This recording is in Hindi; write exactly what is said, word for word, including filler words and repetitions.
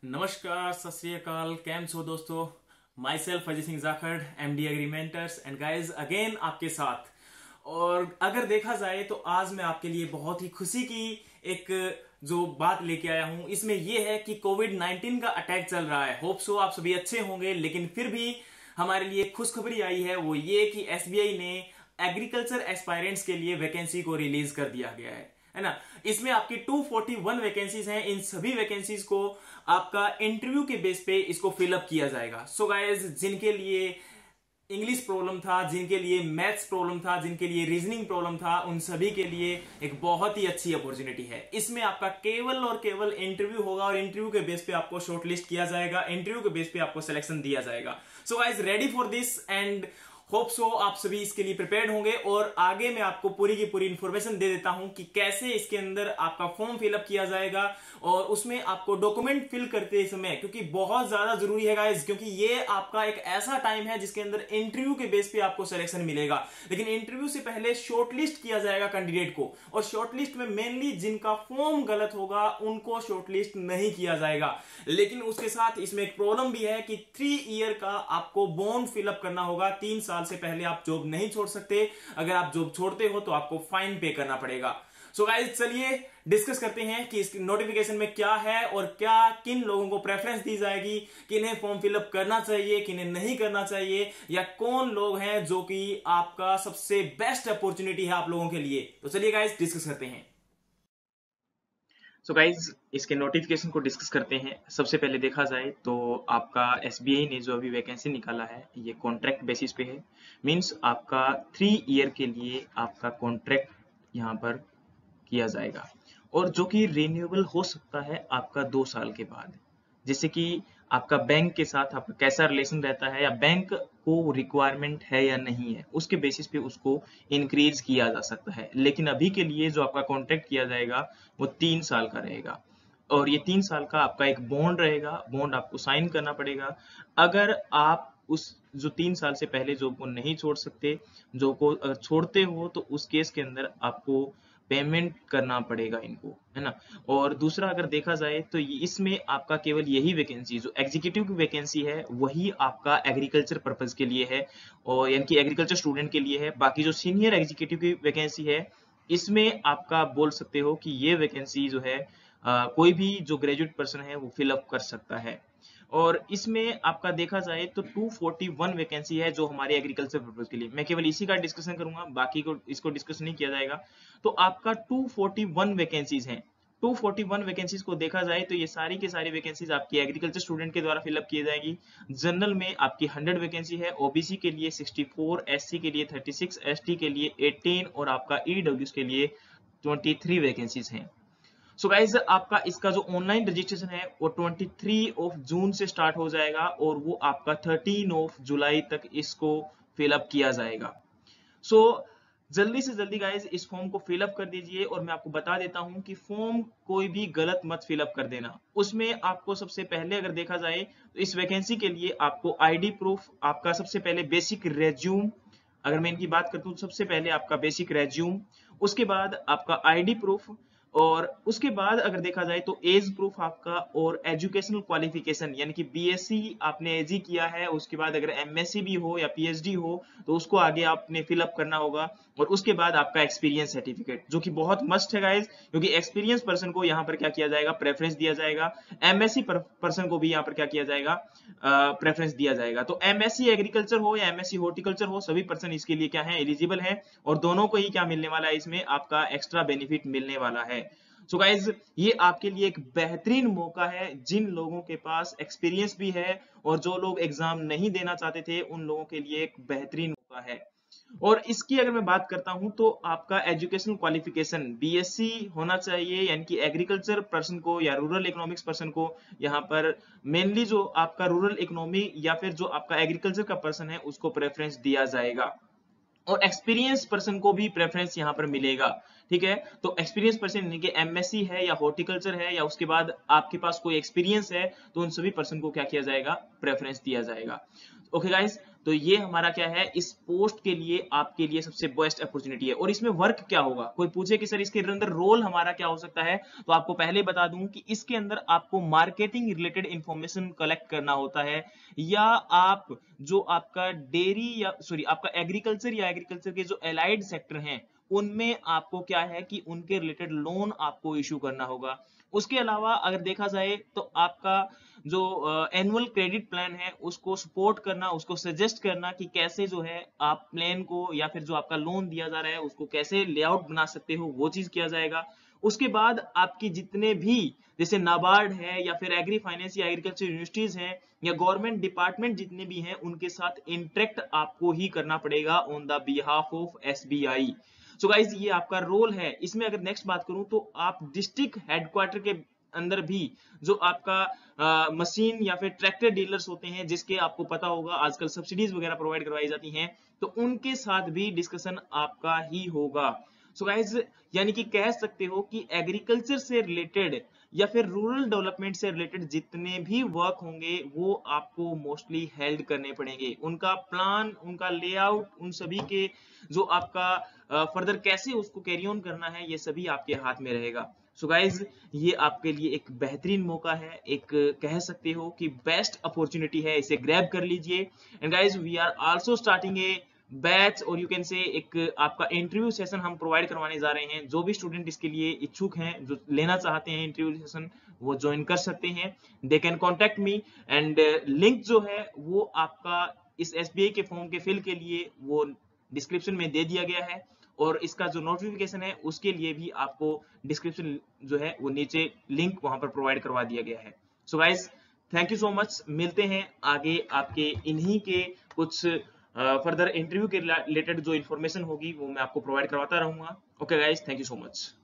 नमस्कार, सत श्री अकाल, कैम छो दोस्तों। Myself Ajay Singh Jakhar, MD agrimentors and guys again आपके साथ। और अगर देखा जाए तो आज मैं आपके लिए बहुत ही खुशी की एक जो बात लेके आया हूं, इसमें यह है कि कोविड नाइन्टीन का अटैक चल रहा है। होप सो आप सभी अच्छे होंगे, लेकिन फिर भी हमारे लिए खुशखबरी आई है, वो ये कि एसबीआई ने एग्रीकल्चर एस्पायरेंट्स के लिए वैकेंसी को रिलीज कर दिया गया है है ना। इसमें आपकी दो सौ इकतालीस वैकेंसीज हैं। इन सभी वैकेंसीज को आपका इंटरव्यू के बेस पे इसको फिलअप किया जाएगा। सो गाइस, जिनके लिए इंग्लिश प्रॉब्लम था, जिनके लिए मैथ्स प्रॉब्लम था, जिनके लिए रीजनिंग प्रॉब्लम था, उन सभी के लिए एक बहुत ही अच्छी अपॉर्चुनिटी है। इसमें आपका केवल और केवल इंटरव्यू होगा और इंटरव्यू के बेस पे आपको शॉर्टलिस्ट किया जाएगा, इंटरव्यू के बेस पे आपको सिलेक्शन दिया जाएगा। So guys, ready for this and hope so आप सभी इसके लिए प्रिपेयर्ड होंगे। और आगे मैं आपको पूरी की पूरी इंफॉर्मेशन दे देता हूं कि कैसे इसके अंदर आपका फॉर्म फिलअप किया जाएगा और उसमें आपको डॉक्यूमेंट फिल करते समय, क्योंकि बहुत ज्यादा जरूरी है गाइस, क्योंकि ये आपका एक ऐसा टाइम है जिसके अंदर इंटरव्यू के बेस पे आपको सिलेक्शन मिलेगा। लेकिन इंटरव्यू से पहले शॉर्टलिस्ट किया जाएगा कैंडिडेट को, और शॉर्टलिस्ट में मेनली जिनका फॉर्म गलत होगा उनको शॉर्टलिस्ट नहीं किया जाएगा। लेकिन उसके साथ इसमें एक प्रॉब्लम भी है कि थ्री ईयर का आपको बॉन्ड फिलअप करना होगा। तीन साल से पहले आप जॉब नहीं छोड़ सकते। अगर आप जॉब छोड़ते हो तो आपको फाइन पे करना पड़ेगा। सो गाइस, चलिए डिस्कस करते हैं कि इस नोटिफिकेशन में क्या है और क्या किन लोगों को प्रेफरेंस दी जाएगी, किन्हें फॉर्म फिलअप करना चाहिए, किन्हें नहीं करना चाहिए, या कौन लोग हैं जो कि आपका सबसे बेस्ट अपॉर्चुनिटी है आप लोगों के लिए। तो चलिए गाइस, डिस्कस करते हैं। सो so गाइज, इसके नोटिफिकेशन को डिस्कस करते हैं। सबसे पहले देखा जाए तो आपका एसबीआई ने जो अभी वैकेंसी निकाला है ये कॉन्ट्रैक्ट बेसिस पे है। मींस आपका थ्री ईयर के लिए आपका कॉन्ट्रैक्ट यहाँ पर किया जाएगा, और जो कि रिन्यूएबल हो सकता है आपका दो साल के बाद। जैसे कि आपका बैंक के साथ आपका कैसा रिलेशन रहता है, या बैंक को रिक्वायरमेंट है या नहीं है, उसके बेसिस पे उसको इंक्रीज किया जा सकता है। लेकिन अभी के लिए जो आपका कॉन्ट्रैक्ट किया जाएगा वो तीन साल का रहेगा, और ये तीन साल का आपका एक बॉन्ड रहेगा। बॉन्ड आपको साइन करना पड़ेगा। अगर आप उस जो तीन साल से पहले जॉब को नहीं छोड़ सकते, जो को अगर छोड़ते हो तो उस केस के अंदर आपको पेमेंट करना पड़ेगा इनको, है ना। और दूसरा अगर देखा जाए तो इसमें आपका केवल यही वैकेंसी जो एग्जीक्यूटिव की वैकेंसी है वही आपका एग्रीकल्चर पर्पज के लिए है, और यानी कि एग्रीकल्चर स्टूडेंट के लिए है। बाकी जो सीनियर एग्जीक्यूटिव की वैकेंसी है इसमें आपका बोल सकते हो कि ये वैकेंसी जो है आ, कोई भी जो ग्रेजुएट पर्सन है वो फिलअप कर सकता है। और इसमें आपका देखा जाए तो दो सौ इकतालीस वैकेंसी है जो हमारे एग्रीकल्चर पर्पज के लिए। मैं केवल इसी का डिस्कशन करूंगा, बाकी को इसको डिस्कस नहीं किया जाएगा। तो आपका दो सौ इकतालीस वैकेंसीज हैं। दो सौ इकतालीस वैकेंसीज को देखा जाए तो ये सारी की सारी वैकेंसीज आपकी एग्रीकल्चर स्टूडेंट के द्वारा फिलअप की जाएगी। जनरल में आपकी सौ वैकेंसी है, ओबीसी के लिए चौंसठ, एससी के लिए छत्तीस, एसटी के लिए अठारह और आपका ईडब्ल्यूएस के लिए तेईस वैकेंसीज हैं। सो so गाइज, आपका इसका जो ऑनलाइन रजिस्ट्रेशन है वो तेईस ऑफ जून से स्टार्ट हो जाएगा, और वो आपका तेरह ऑफ जुलाई तक इसको फिलअप किया जाएगा। सो so, जल्दी से जल्दी गाइज इस फॉर्म को फिलअप कर दीजिए। और मैं आपको बता देता हूं कि फॉर्म कोई भी गलत मत फिलअप कर देना। उसमें आपको सबसे पहले अगर देखा जाए तो इस वैकेंसी के लिए आपको आईडी प्रूफ, आपका सबसे पहले बेसिक रेज्यूम, अगर मैं इनकी बात करता हूं तो सबसे पहले आपका बेसिक रेज्यूम, उसके बाद आपका आईडी प्रूफ, और उसके बाद अगर देखा जाए तो एज प्रूफ आपका, और एजुकेशनल क्वालिफिकेशन यानी कि बीएससी आपने एजी किया है, उसके बाद अगर एमएससी भी हो या पीएचडी हो तो उसको आगे आपने फिलअप करना होगा। और उसके बाद आपका एक्सपीरियंस सर्टिफिकेट, जो कि बहुत मस्ट है गाइज, क्योंकि एक्सपीरियंस पर्सन को यहाँ पर क्या किया जाएगा, प्रेफरेंस दिया जाएगा। एमएससी पर्सन को भी यहाँ पर क्या किया जाएगा, प्रेफरेंस दिया जाएगा। तो एमएससी एग्रीकल्चर हो या एमएससी हॉर्टिकल्चर हो, सभी पर्सन इसके लिए क्या है, एलिजिबल है। और दोनों को ही क्या मिलने वाला है, इसमें आपका एक्स्ट्रा बेनिफिट मिलने वाला है। सो so गाइज, ये आपके लिए एक बेहतरीन मौका है। जिन लोगों के पास एक्सपीरियंस भी है और जो लोग एग्जाम नहीं देना चाहते थे, उन लोगों के लिए एक बेहतरीन मौका है। और इसकी अगर मैं बात करता हूं तो आपका एजुकेशनल क्वालिफिकेशन बीएससी होना चाहिए, यानी कि एग्रीकल्चर पर्सन को या रूरल इकोनॉमिक्स पर्सन को यहाँ पर मेनली जो आपका रूरल इकोनॉमी या फिर जो आपका एग्रीकल्चर का पर्सन है उसको प्रेफरेंस दिया जाएगा। और एक्सपीरियंस पर्सन को भी प्रेफरेंस यहाँ पर मिलेगा। ठीक है, तो एक्सपीरियंस पर्सन यानी कि एमएससी है या हॉर्टिकल्चर है या उसके बाद आपके पास कोई एक्सपीरियंस है, तो उन सभी पर्सन को क्या किया जाएगा, प्रेफरेंस दिया जाएगा। ओके गाइस, तो ये हमारा क्या है, इस पोस्ट के लिए आपके लिए सबसे बेस्ट अपॉर्चुनिटी है। और इसमें वर्क क्या होगा, कोई पूछे कि सर इसके अंदर रोल हमारा क्या हो सकता है, तो आपको पहले बता दूं कि इसके अंदर आपको मार्केटिंग रिलेटेड इंफॉर्मेशन कलेक्ट करना होता है, या आप जो आपका डेयरी या सॉरी आपका एग्रीकल्चर या एग्रीकल्चर के जो एलाइड सेक्टर हैं उनमें आपको क्या है कि उनके रिलेटेड लोन आपको इशू करना होगा। उसके अलावा अगर देखा जाए तो आपका जो एनुअल क्रेडिट प्लान है उसको सपोर्ट करना, उसको सजेस्ट करना कि कैसे जो है आप प्लान को या फिर जो आपका लोन दिया जा रहा है उसको कैसे लेआउट बना सकते हो, वो चीज किया जाएगा। उसके बाद आपकी जितने भी जैसे नाबार्ड है या फिर एग्री फाइनेंस या एग्रीकल्चर यूनिवर्सिटीज हैं या गवर्नमेंट डिपार्टमेंट जितने भी हैं उनके साथ इंटरेक्ट आपको ही करना पड़ेगा on the behalf of SBI. So guys ये आपका रोल है। इसमें अगर नेक्स्ट बात करूं तो आप डिस्ट्रिक्ट हेडक्वार्टर के अंदर भी जो आपका आ, मशीन या फिर ट्रैक्टर डीलर्स होते हैं, जिसके आपको पता होगा आजकल सब्सिडीज वगैरह प्रोवाइड करवाई जाती हैं, तो उनके साथ भी डिस्कशन आपका ही होगा। सो गाइज यानी कि कह सकते हो कि एग्रीकल्चर से रिलेटेड या फिर रूरल डेवलपमेंट से रिलेटेड जितने भी वर्क होंगे वो आपको मोस्टली हेल्ड करने पड़ेंगे। उनका प्लान, उनका लेआउट, उन सभी के जो आपका फर्दर कैसे उसको कैरी ऑन करना है, ये सभी आपके हाथ में रहेगा। सो गाइज ये आपके लिए एक बेहतरीन मौका है, एक कह सकते हो कि बेस्ट अपॉर्चुनिटी है, इसे ग्रैब कर लीजिए। And guys we are also starting a batch और यू कैन से एक आपका इंटरव्यू सेशन हम प्रोवाइड करवाने जा रहे हैं। जो भी स्टूडेंट इसके लिए इच्छुक हैं, जो लेना चाहते हैं इंटरव्यू सेशन, वो ज्वाइन कर सकते हैं। They can contact me and link जो है वो आपका इस एसबीआई के फॉर्म के फिल के लिए वो डिस्क्रिप्शन में दे दिया गया है, और इसका जो नोटिफिकेशन है उसके लिए भी आपको डिस्क्रिप्शन जो है वो नीचे लिंक वहां पर प्रोवाइड करवा दिया गया है। So guys thank you so much, मिलते हैं आगे आपके इन्हीं के कुछ फर्दर इंटरव्यू के रिलेटेड जो इन्फॉर्मेशन होगी वो मैं आपको प्रोवाइड करवाता रहूंगा। Okay guys, thank you so much.